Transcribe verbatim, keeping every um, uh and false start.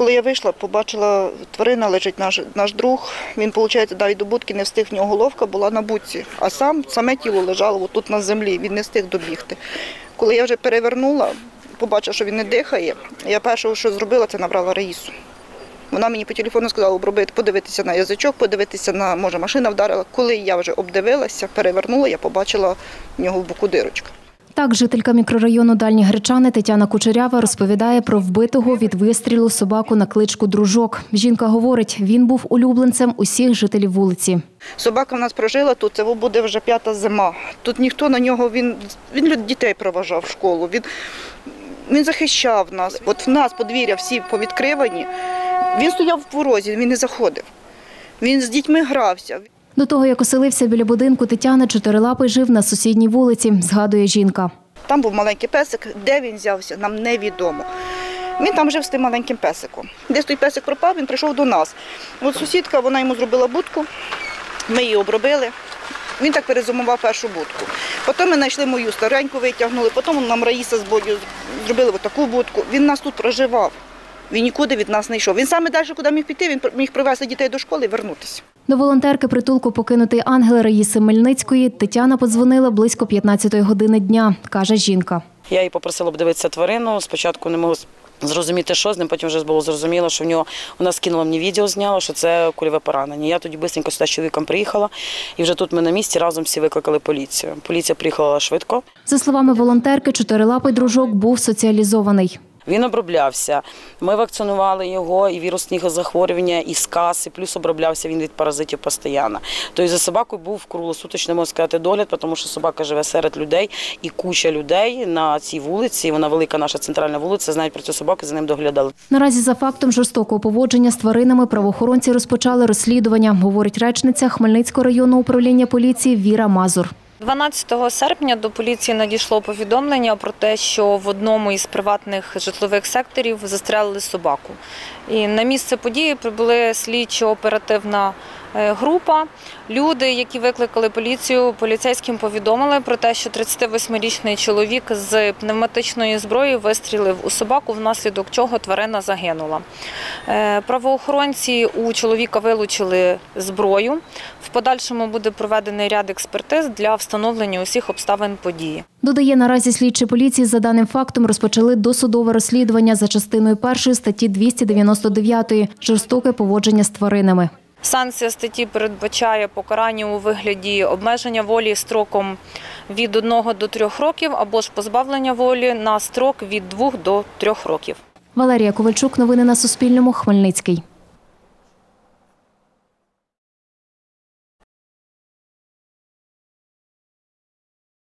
Коли я вийшла, побачила, тварина лежить, наш, наш друг. Він, виходить, навіть до будки не встиг, в нього головка була на будці, а сам, саме тіло лежало тут на землі, він не встиг добігти. Коли я вже перевернула, побачила, що він не дихає, я перше, що зробила, це набрала Раїсу. Вона мені по телефону сказала обробити, подивитися на язичок, подивитися на, може, машина вдарила. Коли я вже обдивилася, перевернула, я побачила в нього в боку дирочка. Так, жителька мікрорайону Дальні Гречани Тетяна Кучерява розповідає про вбитого від вистрілу собаку на кличку Дружок. Жінка говорить, він був улюбленцем усіх жителів вулиці. Собака в нас прожила тут, це буде вже п'ята зима. Тут ніхто на нього, він, він дітей проважав в школу, він, він захищав нас. От в нас подвір'я всі повідкривані, він стояв в порозі, він не заходив, він з дітьми грався. До того, як оселився біля будинку Тетяни, чотирилапий жив на сусідній вулиці, згадує жінка. Там був маленький песик, де він взявся, нам невідомо. Він там жив з тим маленьким песиком. Десь той песик пропав, він прийшов до нас. От сусідка, вона йому зробила будку, ми її обробили. Він так перезимував першу будку. Потім ми знайшли мою стареньку, витягнули, потім нам Раїса з Бодю зробили таку будку. Він у нас тут проживав, він нікуди від нас не йшов. Він саме далі, куди міг піти, він міг привезти дітей до школи і повернутися. До волонтерки притулку «Покинутий ангел» Раїси Мельницької Тетяна подзвонила близько п'ятнадцятої години дня, каже жінка. Я її попросила подивитися тварину, спочатку не могла зрозуміти, що з ним, потім вже було зрозуміло, що в нього, вона скинула мені відео, зняла, що це кульове поранення. Я тоді швидко сюди з чоловіком приїхала, і вже тут ми на місці разом всі викликали поліцію. Поліція приїхала швидко. За словами волонтерки, чотирилапий Дружок був соціалізований. Він оброблявся. Ми вакцинували його і вірусні захворювання, і сказ, і плюс оброблявся він від паразитів постійно. Тобто за собакою був круглосуточний, можна сказати, догляд, тому що собака живе серед людей, і куча людей на цій вулиці, вона велика наша центральна вулиця, знають про цю собаку і за ним доглядали. Наразі за фактом жорстокого поводження з тваринами правоохоронці розпочали розслідування, говорить речниця Хмельницького районного управління поліції Віра Мазур. дванадцятого серпня до поліції надійшло повідомлення про те, що в одному із приватних житлових секторів застрелили собаку. І на місце події прибули слідчо-оперативна група. Люди, які викликали поліцію, поліцейським повідомили про те, що тридцятивосьмирічний чоловік з пневматичної зброї вистрілив у собаку, внаслідок чого тварина загинула. Правоохоронці у чоловіка вилучили зброю. В подальшому буде проведений ряд експертиз для встановлення усіх обставин події. Додає, наразі слідчі поліції за даним фактом розпочали досудове розслідування за частиною першої статті двісті дев'яносто дев'ять «Жорстоке поводження з тваринами». Санкція статті передбачає покарання у вигляді обмеження волі строком від одного до трьох років або ж позбавлення волі на строк від двох до трьох років. Валерія Ковальчук, новини на Суспільному, Хмельницький.